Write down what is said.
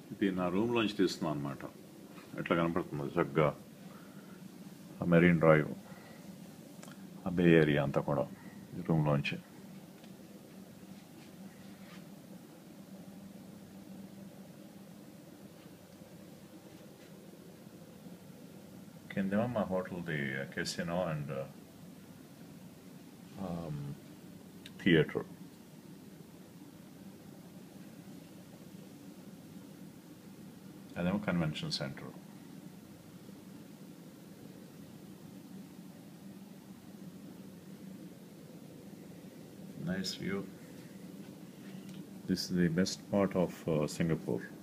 ఇది నా రూమ్లోంచి తీస్తున్నాను అనమాట. ఎట్లా కనపడుతుంది చక్కగా ఆ మెరీన్ డ్రైవ్, ఆ బే ఏరియా అంతా కూడా ఈ రూమ్లోంచి. కిందేమో మా హోటల్ది కెసినో అండ్ థియేటర్. అదేమో convention centre. Nice view. This is the best part of Singapore.